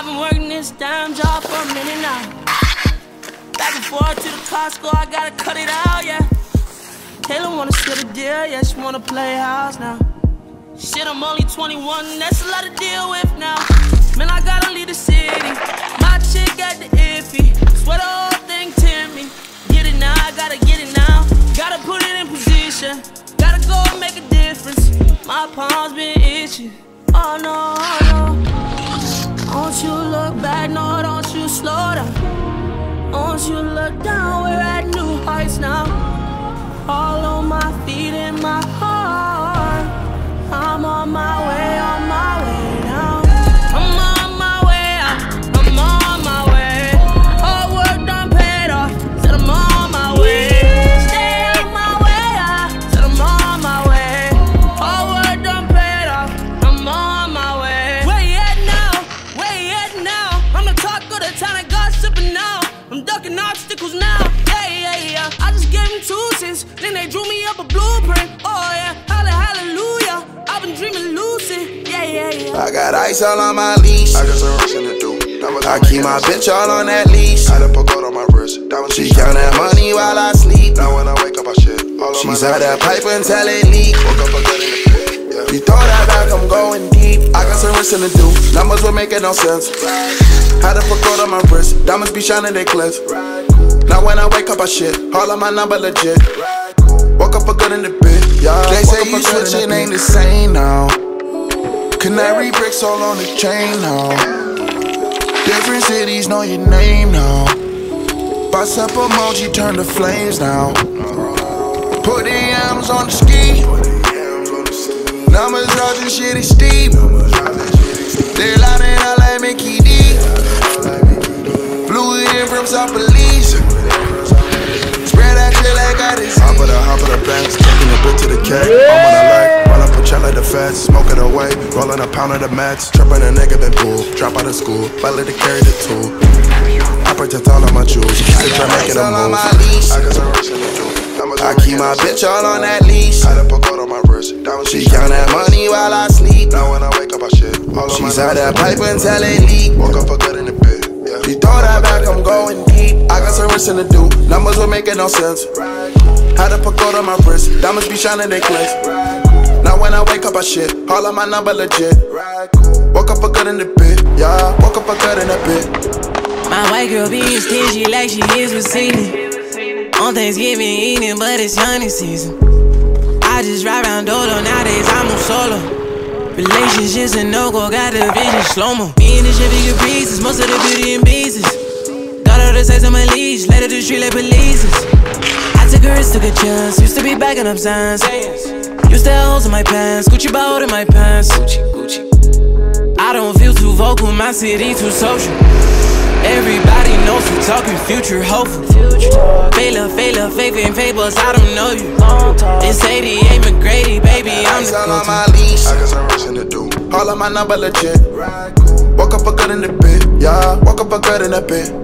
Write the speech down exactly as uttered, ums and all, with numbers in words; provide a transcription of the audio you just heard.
I've been working this damn job for a minute now. Back and forth to the Costco, I gotta cut it out, yeah. Kayla wanna seal the deal, yeah, she wanna play house now. Shit, I'm only twenty-one, that's a lot to deal with now. Man, I gotta leave the city. My chick got the iffy. Swear the whole thing tempt me. Get it now, I gotta get it now. Gotta put it in position. Gotta go and make a difference. My palms been itchy. Oh no, oh no. Don't you look back, no, don't you slow down. Don't you look down, we're at new heights now. All on my feet and my heart. I'm on my way, on my way now. I'm on my way out, I'm on my way. Hard work done paid off, said I'm on my way. Stay on my way out, said I'm on my way. Hard work done paid off, I'm on my way. Where you at now? Where you at now? I'm the talk of the town, I gossiping now. I'm ducking obstacles now, yeah, yeah, yeah. I just gave them two cents, then they drew me up a blueprint. Oh yeah, hallelujah, I've been dreaming lucid, yeah, yeah, yeah. I got ice all on my leash, I got some rushing to do. I keep my bitch all on that leash. I done put gold on my wrist. She count that money while I sleep. Now when I wake up I shit. She's out that pipe until it leak. Woke up again in the pit, yeah. She throw that back, I'm going deep. I got some risking to do. Numbers were making no sense. Had to put gold on my wrist. Diamonds be shining, they cliff. Now when I wake up I shit. All of my number legit. Woke up a good in the bit, yeah. They say you switching ain't the same now. Canary bricks all on the chain now. Different cities know your name now. Bust up emoji, turn to flames now. Put the M's on the ski. Numbers rising, shit is steep. They loud in L A, Mickey D. Flew it in from South Belize. Spread that shit like I did. Hop of the, hop of the banks, taking a bit to the cat. I'm on alert, run up a check like the feds. Smoke it away, rolling a pound of the mats. Trapping a nigga been bull, drop out of school, belly to carry the tool. I protect all of my jewels, keep it trying to make it a move. I got some rushing to do. I keep my bitch all on that leash. I done put gold on my wrist. She count that money while I sleep. Now when I wake up I shit. She's out that pipe until it leak. Woke up for good in the bed. She throw that back, I'm going deep. I got some risking to do. Numbers were making no sense. Had to put gold on my wrist. Diamonds be shining, they cliff. Now when I wake up I shit. All of my number legit. Woke up for good in the bed. Yeah, woke up for good in the bed. My white girl being stingy like she is with Sony. On Thanksgiving eating, but it's hunting season. I just ride around Dolo, nowadays I move solo. Relationships and no-go, got the vision slow-mo. Me and the Chevy Caprices, most of the beauty and beasts. Got all the sex on my leash, led her to the street like police. I took a risk, took a chance, used to be backing up signs. Used to have holes in my pants, Gucci bout in my pants. I don't feel too vocal, my city too social. Everybody knows we're talking future hopeful. Failure, failure, fake and papers, I don't know you. It's eighty-eight McGrady, baby, I'm the all on my leash. I got some rushing to do. All of my number legit. Woke up a good in the bed, yeah. Woke up a good in the bed.